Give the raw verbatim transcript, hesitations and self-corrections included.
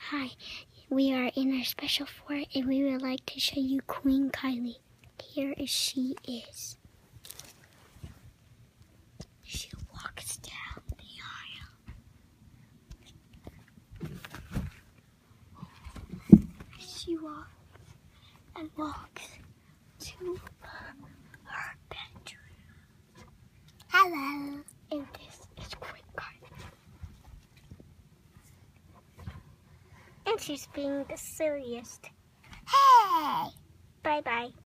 Hi, we are in our special fort and we would like to show you Queen Kylie. Here is she is. She walks down the aisle. She walks and walks to her bedroom. Hello. And this is Queen Kylie. And she's being the silliest. Hey! Bye-bye.